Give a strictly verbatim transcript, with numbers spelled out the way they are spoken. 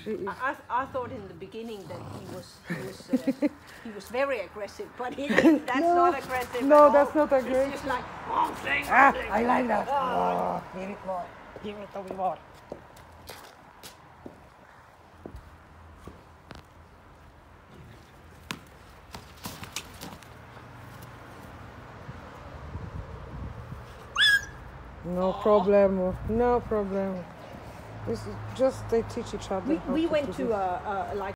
She, I, I thought in the beginning that he was he was uh, he was very aggressive, but he, that's no, not aggressive. No, at that's all. not aggressive. It's just like, oh, thing, Ah, thing. I like that. Oh. Oh, give it more. Give it a bit more. No problem. No problem. It's just they teach each other. We how we to went do to this. a, a like.